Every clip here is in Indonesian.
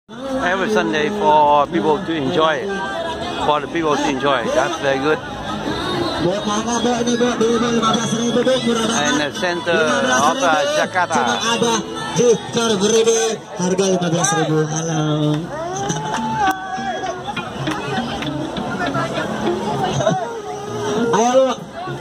Every Sunday for people to enjoy. For the people to enjoy. That's very good. In the center of Jakarta. Ada di Car Free Day harga 15.000. Halo. Ayo lu.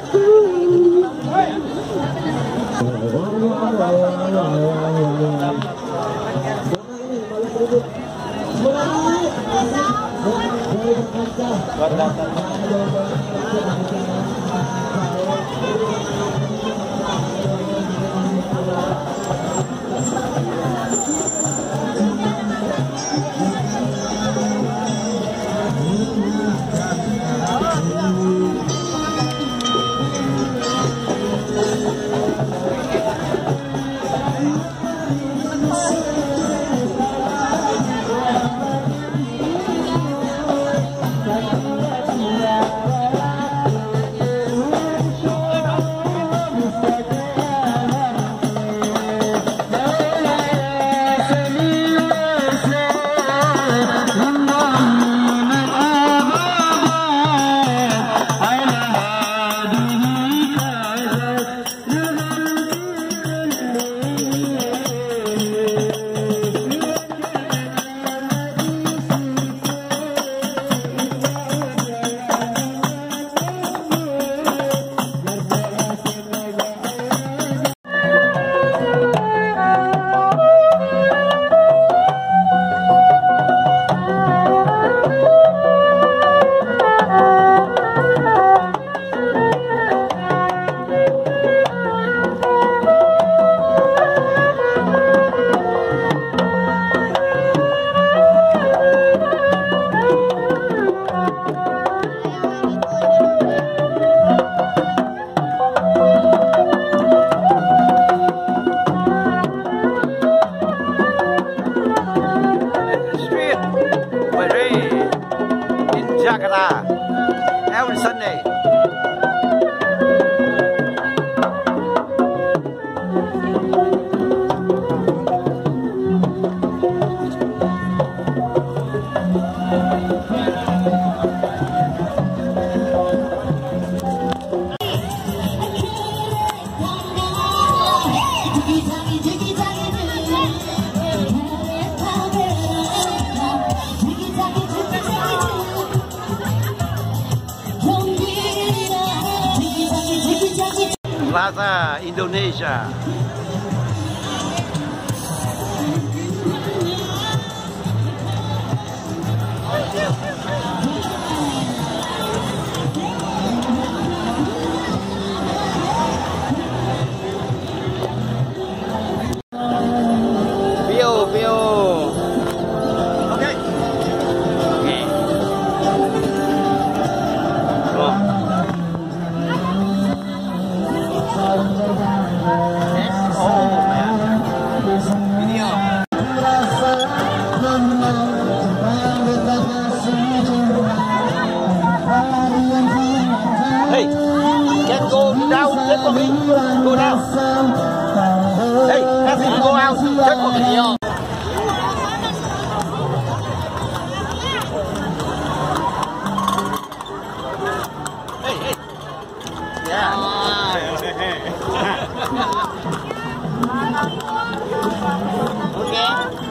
Jakarta every Sunday. Plaza Indonesia. View. Okay. Hey, can go down check for me. Go down. Hey, can you go out to check for me? Hey. Yeah. Okay.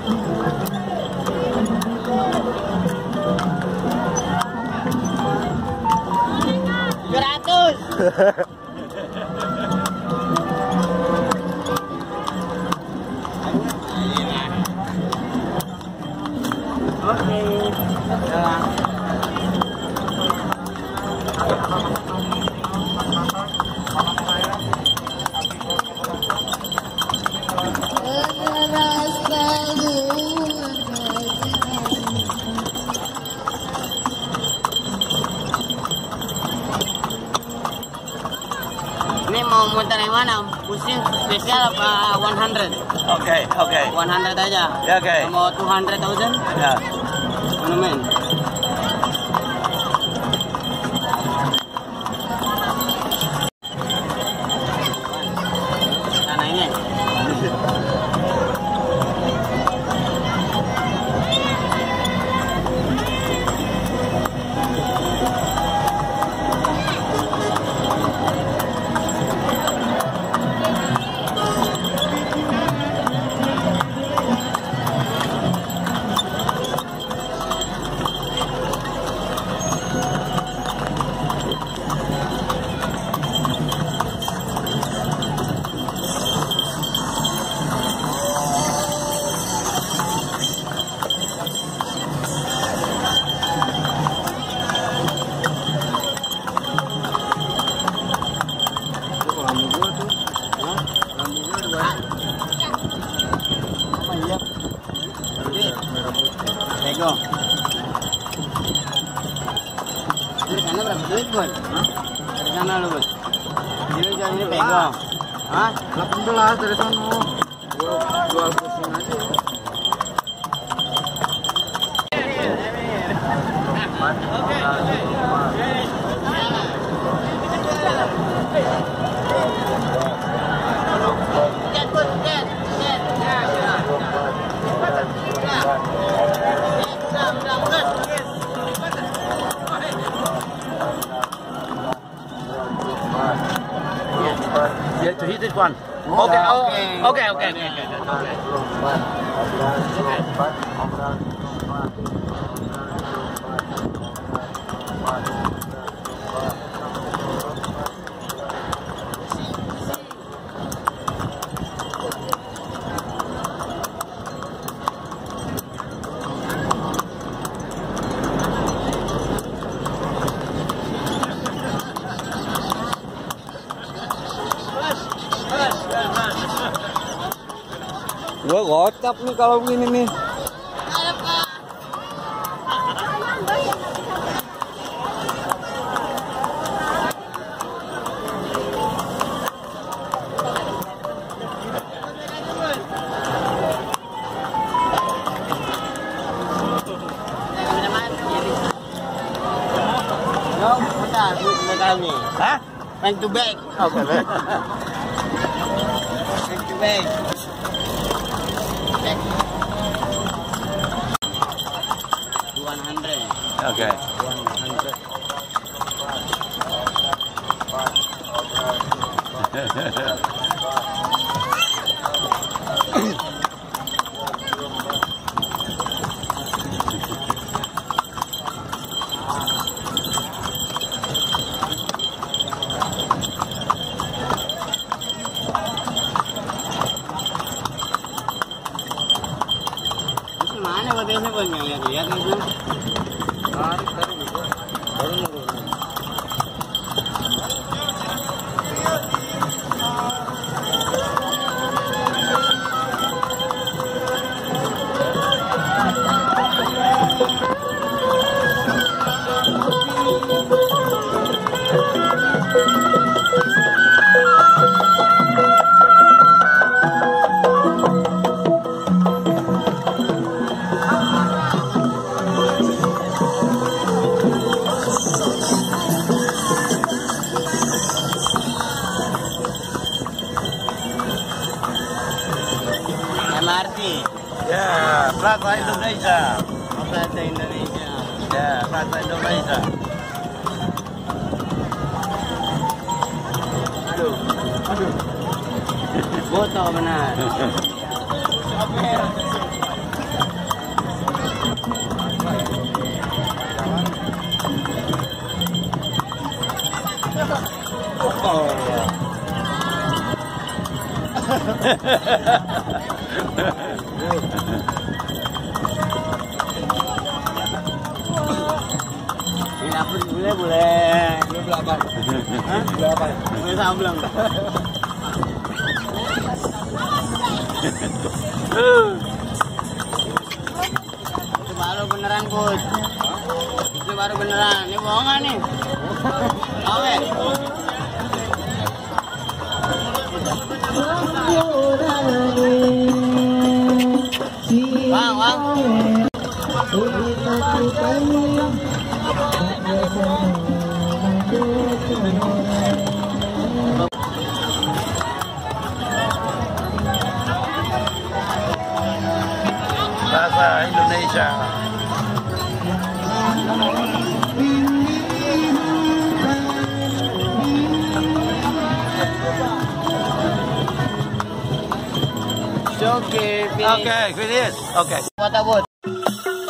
Gratis. Ini mau muter yang mana? Pusing spesial apa 100? Okay. 100 aja. Yeah, okay. Mau 200,000? Yeah. Monumen. Sana ini. Bun? Dari sana lu, Bun. Ini jangan pegang. Hah? 18 dari sana. Jual pusing aja. Yeah, to hit this one. Okay, okay. Gue gocap nih kalau begini nih. Hah? Back to back. Okay, back. Back to back. Back. 100. Okay. 100. Mana katanya banyak ya lihat itu. MRT. Ya, Plaza Indonesia. Plaza Indonesia. Ya, Plaza Indonesia. Aduh. Foto benar. Ini apa boleh? Boleh berapa? Hah? Berapa? Boleh sableng. Itu baru beneran, Bos. Itu baru beneran. Ini bohongan nih. Oke. Bang. Plaza Indonesia. Okay, finish. Okay, finish. Okay. What about?